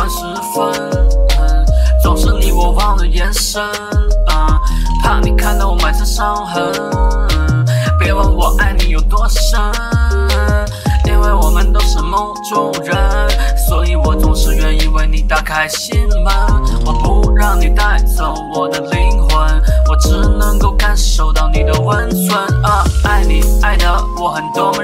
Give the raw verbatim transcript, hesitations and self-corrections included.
晚时分，嗯、总是你我忘了眼神，嗯、怕你看到我满身伤痕。嗯、别问我爱你有多深，因为我们都是梦中人，所以我总是愿意为你打开心门。我不让你带走我的灵魂，我只能够感受到你的温存。啊，爱你爱的我很动